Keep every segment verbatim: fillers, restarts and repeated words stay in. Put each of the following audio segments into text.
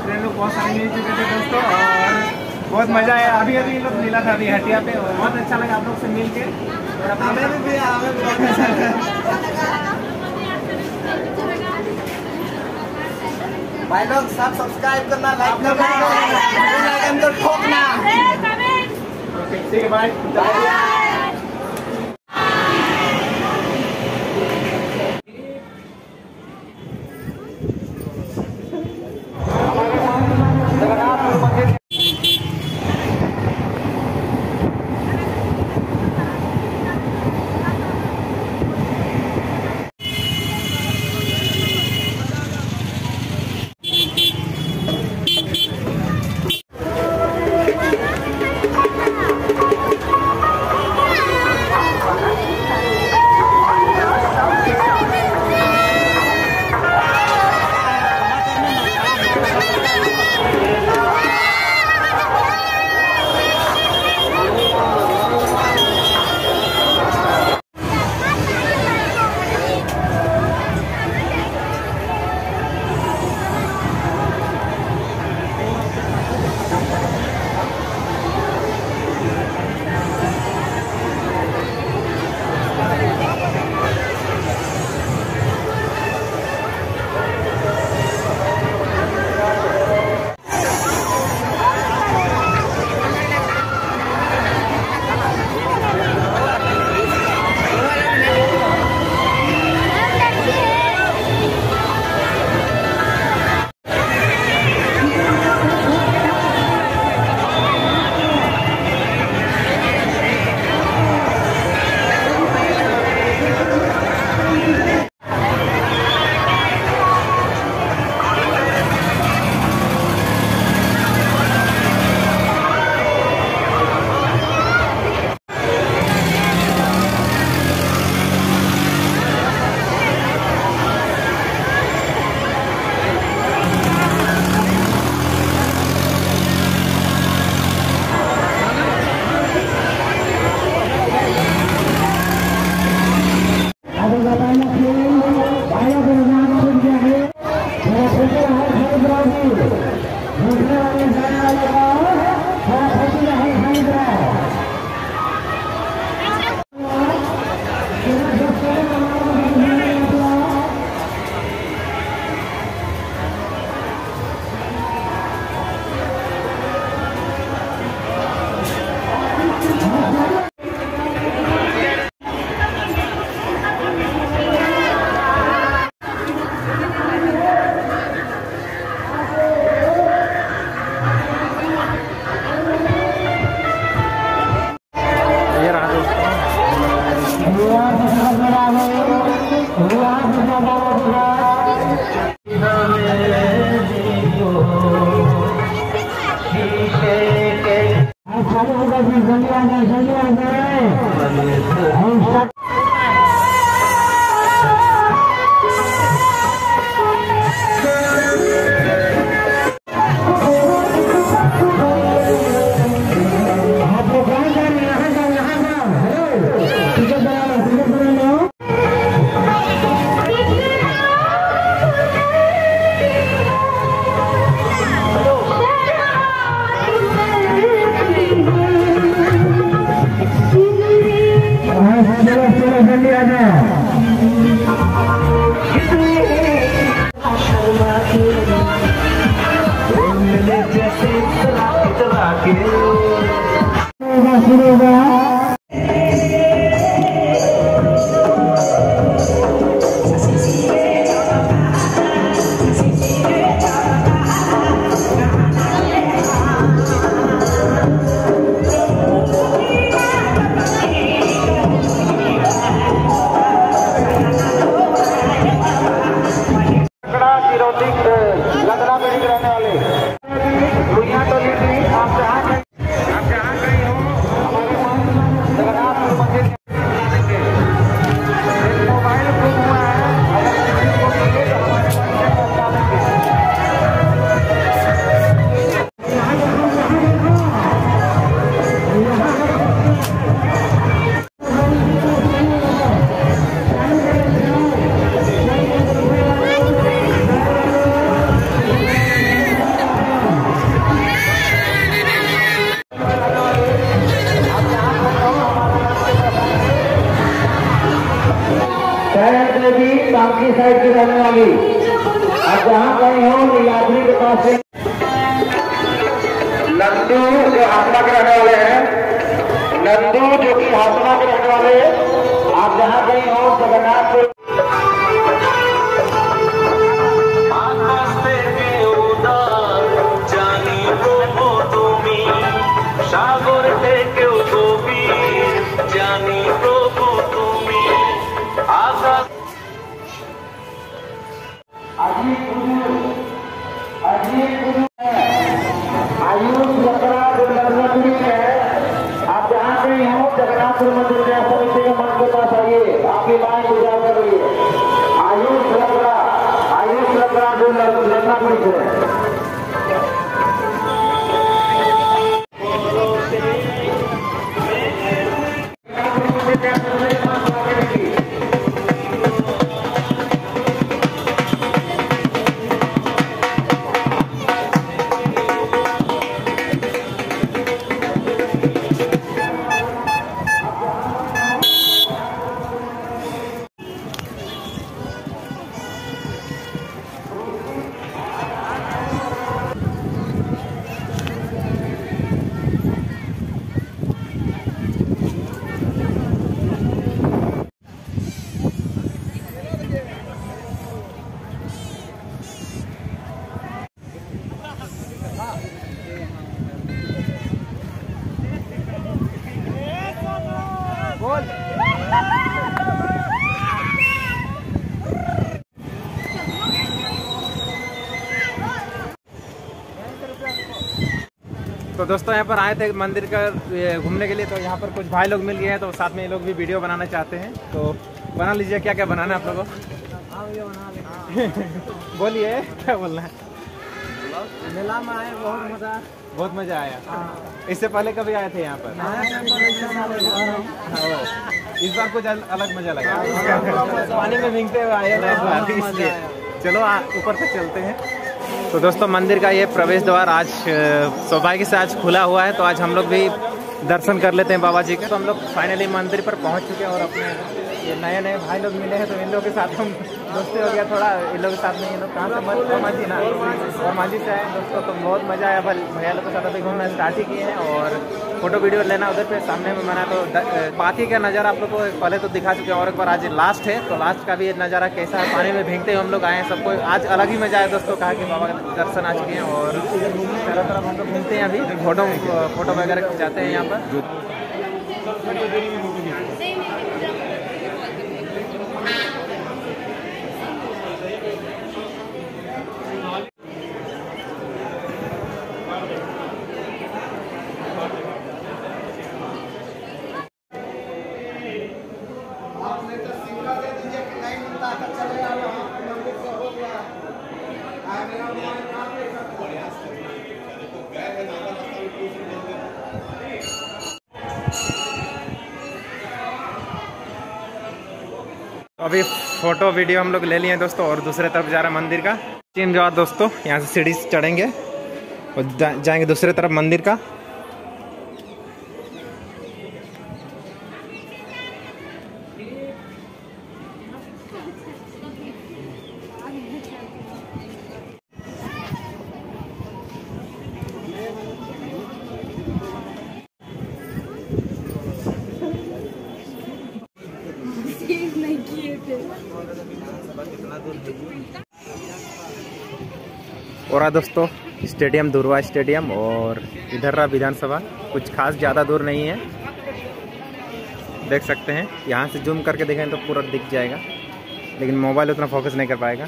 Friend लोग बहुत सारे मिल चुके थे दोस्तों और बहुत मजा आया। अभी अभी लोग मिला था अभी हटिया पे और बहुत अच्छा लगा आप लोग से मिल के। और हमें भी भी हमें भी बहुत अच्छा लगा। भाई लोग सब सब्सक्राइब करना, लाइक करना, आइकन को ठोकना। ओके ठीक है बाय। नीलाद्री साइड की रहने वाली, और जहाँ कहीं हो नीलाद्री के पास से नंदू जो हाथमा के रहने वाले हैं, नंदू जो कि हाथमा के रहने वाले, आप जहाँ कहीं हो जगन्नाथपुर সাগর থেকেও গভীর জানি প্রভু তুমি আকাশ আজি গুরু আজি गुरु आयुष लकड़ा दुर्गापुरी है। आप जहाँ कहीं हो जगन्नाथपुर मंदिर में समिति के मंच के पास आइए, आपकी मांग पूजा करिए। आयुष लकड़ा आयुष लकड़ा दुर्गापुरी से तो दोस्तों यहाँ पर आए थे मंदिर का घूमने के लिए, तो यहाँ पर कुछ भाई लोग मिल गए हैं, तो साथ में ये लोग भी वीडियो बनाना चाहते हैं। तो बना लीजिए, क्या क्या बनाना है आप लोगों को? बोलिए क्या बोलना है। मेला में आए, बहुत मजा बहुत मजा आया। इससे पहले कभी आए थे यहाँ पर? इस बार कुछ अलग मजा लगा, पानी में भीगते हुए आए ना इस बार, इसलिए चलो ऊपर से चलते हैं। तो दोस्तों मंदिर का ये प्रवेश द्वार आज सौभाग्य से आज खुला हुआ है, तो आज हम लोग भी दर्शन कर लेते हैं बाबा जी के। तो हम लोग फाइनली मंदिर पर पहुंच चुके हैं और अपने ये नए नए भाई लोग मिले हैं, तो इन लोगों के साथ हम दोस्ती हो गया थोड़ा। इन लोगों के साथ में ये लोग कहाँ से वर्माजी ना वर्माजी से आए दोस्तों, तो बहुत मजा आया। भैया लोग के साथ अभी घूमना स्टार्ट ही किए हैं और फोटो वीडियो लेना उधर पे सामने में मना। तो बाकी का नज़ारा आप लोग को पहले तो दिखा चुके हैं और एक बार आज लास्ट है, तो लास्ट का भी नज़ारा कैसा है। पानी में भीगते हुए हम लोग आए हैं, सबको आज अलग ही मजा आया दोस्तों। कहा कि बाबा का दर्शन आ चुके हैं और चारों तरफ हम लोग घूमते हैं, अभी फोटो फोटो वगैरह खिंचाते हैं यहाँ पर। अभी फोटो वीडियो हम लोग ले लिए हैं दोस्तों और दूसरे तरफ जा रहा है मंदिर का। तीन जाओ दोस्तों, यहाँ से सीढ़ी चढ़ेंगे और जा, जाएंगे दूसरे तरफ मंदिर का। और दोस्तों स्टेडियम दुर्वा स्टेडियम और इधर रहा विधानसभा, कुछ खास ज़्यादा दूर नहीं है, देख सकते हैं। यहाँ से जूम करके देखें तो पूरा दिख जाएगा, लेकिन मोबाइल उतना फोकस नहीं कर पाएगा।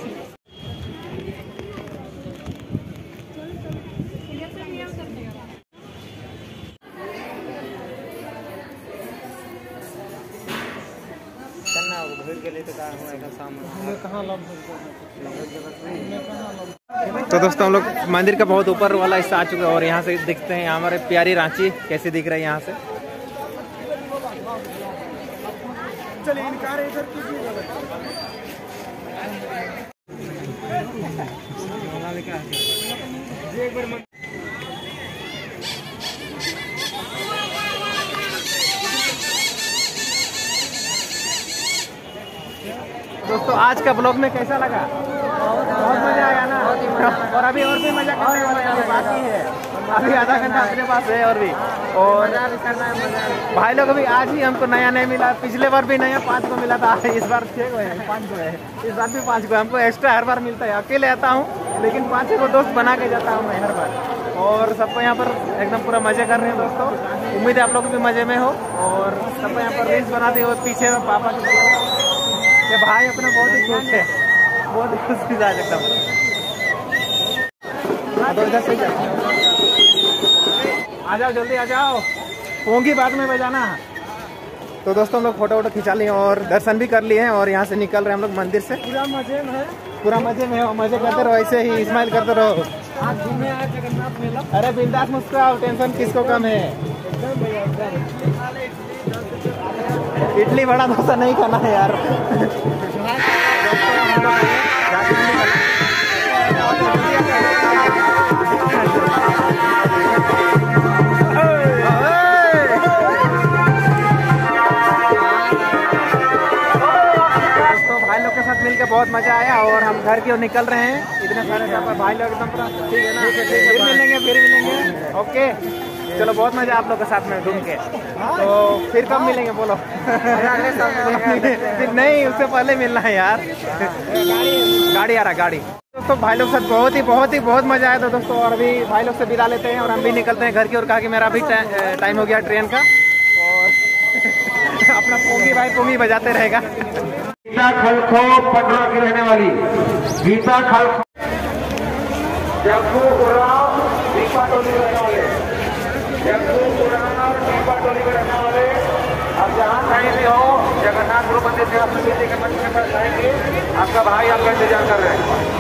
तो दोस्तों हम लोग मंदिर का बहुत ऊपर वाला हिस्सा आ चुके हैं और यहाँ से दिखते हैं हमारे प्यारी रांची कैसे दिख रही है यहाँ से। चलिए इनकार इधर दोस्तों तो आज का ब्लॉग में कैसा लगा? बहुत मजा आया ना। और अभी और भी मजा करने वाले हैं, बाकी है अभी आधा घंटा अपने पास है और भी। और भाई लोग अभी आज ही हमको नया नहीं मिला, पिछले बार भी नया पाँच को मिला था, इस बार छः को है, पाँच को है, इस बार भी पाँच को। हमको एक्स्ट्रा हर बार मिलता है, अकेले आता हूँ लेकिन पाँच को दोस्त बना के जाता हूँ मैं हर बार। और सबको यहाँ पर एकदम पूरा मजे कर रहे हैं दोस्तों। उम्मीद है आप लोग भी मजे में हो। और सबको यहाँ पर रील्स बनाते हुए पीछे में पापा के भाई अपना बहुत ही खुश है, बहुत ही खुश मिजाज एकदम। आ जाओ जल्दी आ जाओ, पोंगी बाद में बजाना। तो दोस्तों हम लोग फोटो वोटो खिंचा लिए और दर्शन भी कर लिए हैं और यहाँ से निकल रहे हैं हम लोग मंदिर से। पूरा मजे में है, पूरा मजे में हो, मजे करते रहो, ऐसे ही स्माइल करते रहो। आज घूमे आए जगन्नाथ मेला। अरे बिंदास मुस्कुराओ, टेंशन किसको कम है। इडली बड़ा डोसा नहीं खाना है यार। मिलकर बहुत मजा आया और हम घर की ओर निकल रहे हैं। इतने सारे यहाँ पर भाई लोग एकदम पूरा ठीक है ना, फिर मिलेंगे फिर मिलेंगे ओके। चलो बहुत मजा आप लोग के साथ में घूम के। तो फिर कब मिलेंगे बोलो? फिर नहीं, उससे पहले मिलना है यार। गाड़ी आ रहा गाड़ी। दोस्तों भाई लोग साथ बहुत ही बहुत ही बहुत मजा आया। तो दोस्तों और अभी भाई लोग से विदा लेते हैं और हम भी निकलते हैं घर की ओर। कहा कि मेरा अभी टाइम हो गया ट्रेन का और अपना पोंगी भाई पोंगी बजाते रहेगा। गीता खलखो पटना की रहने वाली गीता खलखो, जग्गू उराव दीपा टोली के रहने वाले, जग्गू उराव दीपा टोली के रहने वाले। अब जहाँ कहीं भी हो जगन्नाथ गुरु मंदिर से आप किसी के मंदिर पर जाएंगे, आपका भाई आपका इंतजार कर रहे हैं।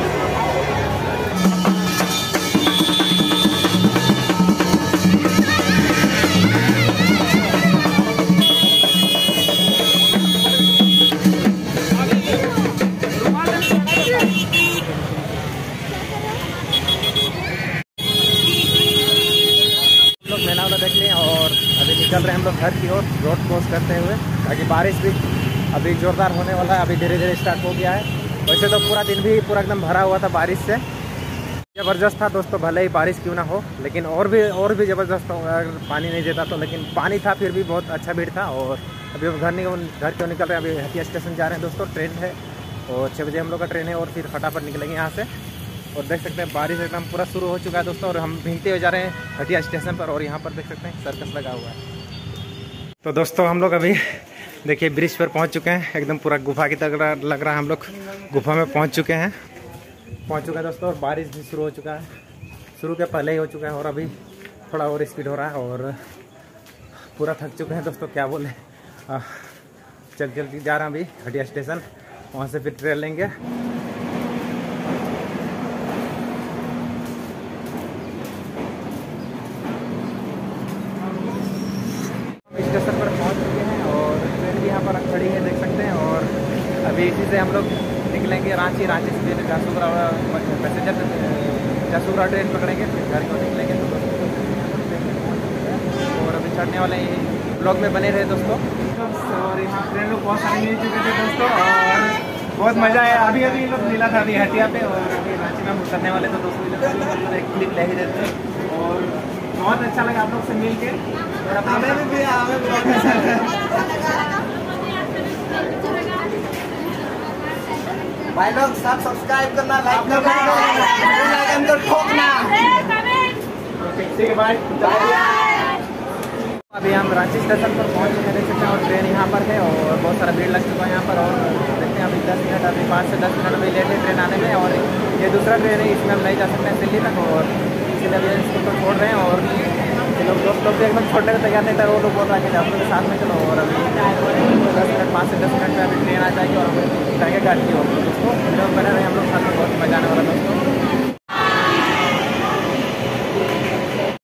चल रहे हैं हम लोग घर की ओर रोड क्रॉस करते हुए, ताकि बारिश भी अभी जोरदार होने वाला है। अभी धीरे धीरे स्टार्ट हो गया है। वैसे तो पूरा दिन भी पूरा एकदम भरा हुआ था बारिश से, ज़बरदस्त था दोस्तों। भले ही बारिश क्यों ना हो, लेकिन और भी और भी ज़बरदस्त हो अगर पानी नहीं देता तो। लेकिन पानी था फिर भी बहुत अच्छा भीड़ था। और अभी हम घर निकल घर क्यों निकल रहे हैं, अभी हटिया स्टेशन जा रहे हैं दोस्तों। ट्रेन है और छः बजे हम लोग का ट्रेन है और फिर फटाफट निकलेंगे यहाँ से। और देख सकते हैं बारिश एकदम पूरा शुरू हो चुका है दोस्तों और हम भीगते हुए जा रहे हैं हटिया स्टेशन पर। और यहाँ पर देख सकते हैं सर्कस लगा हुआ है। तो दोस्तों हम लोग अभी देखिए ब्रिज पर पहुँच चुके हैं। एकदम पूरा गुफा की तरह लग रहा है, हम लोग गुफा में पहुँच चुके हैं पहुँच चुका है दोस्तों। और बारिश भी शुरू हो चुका है, शुरू के पहले ही हो चुका है और अभी थोड़ा और स्पीड हो रहा है। और पूरा थक चुके हैं दोस्तों, क्या बोले। चल जल्दी जा रहा हूँ अभी हटिया स्टेशन, वहाँ से फिर ट्रेन लेंगे। स्टेशन पर पहुंच चुके हैं और ट्रेन भी यहाँ पर खड़ी है देख सकते हैं। और अभी इसी से हम लोग निकलेंगे रांची, रांची से फिर झारसुगुड़ा पैसेंजर झारसुगुड़ा ट्रेन पकड़ेंगे, फिर घर को निकलेंगे। तो और अभी चढ़ने वाले ब्लॉग में बने रहे दोस्तों। और यहाँ ट्रेन लोग बहुत सारे मिल चुके थे दोस्तों और बहुत मज़ा आया। अभी अभी लोग मिला था अभी हटिया पे और अभी रांची में हम उतरने वाले तो दोस्तों एक क्लिप ले ही देते हैं। और बहुत अच्छा लगा आप लोग से मिल के। हमें भी हमें भाई लोग सब सब्सक्राइब करना, लाइक करना, तो ठोकना। ठीक है भाई। अभी हम रांची स्टेशन पर पहुंच चुके हैं देख सकते हैं। और ट्रेन यहाँ पर है और बहुत सारा भीड़ लग चुका है यहाँ पर। और देखते हैं अभी दस मिनट अभी पाँच से दस मिनट अभी लेट है ट्रेन आने में। और ये दूसरा ट्रेन है, इसमें हम नहीं जा सकते हैं दिल्ली तक। और इसलिए अभी इसको तो छोड़ रहे हैं और लोग दोस्त लोग भी एकदम छोड़ने को तैयार नहीं था। वो लोग बोल रहा है कि आप लोग के साथ में चलो। और अभी दस मिनट पाँच से दस मिनट में अभी ट्रेन आ जाएगी और हम जाएंगे घर की ओर। दोस्तों बने रहे हम लोग साथ में, बहुत मजा आने वाला दोस्तों।